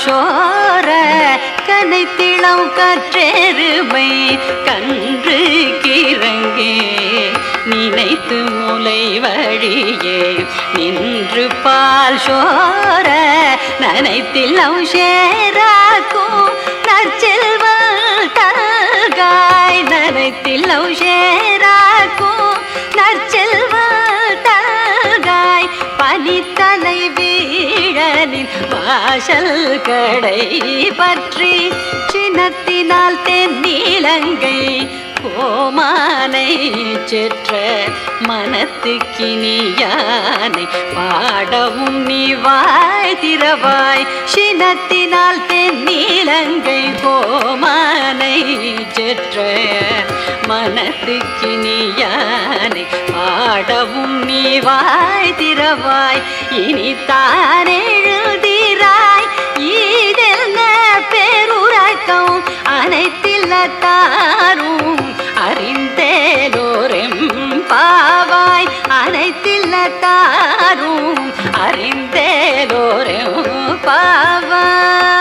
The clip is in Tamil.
சோர கனைத்திளம் கற்றெருமை கன்று கிறங்கே நினைத்து முலை வழியே நின்று பால் சோர நனைத்திளம் சேராக்கும் நற்செல்வல் தல்காய் நனைத்திளம் சேராக்கும் நற்செல்வல் தல்காய் பனித்தலை வீழனின் வாசல் கடை பற்றி சின்னத்தினால் தென்னிலங்கை கோமானை செற்ற மனத்துக்கினியானை பாடவும் நீ வாய் திறவாய் சினத்தினால் தென்னிலங்கை கோமானை செற்ற மனத்துக்கினியானை பாடவும் நீ வாய் திறவாய் இனித்தான் எழுதிராய் இதென்ன பேருறக்கம் அனைத்தில்லத்தாரும் அறிந்தேலோரெம் பாவாய் அனைத்தில்லத்தாரும் அறிந்தேலோரெம் பாவாய்.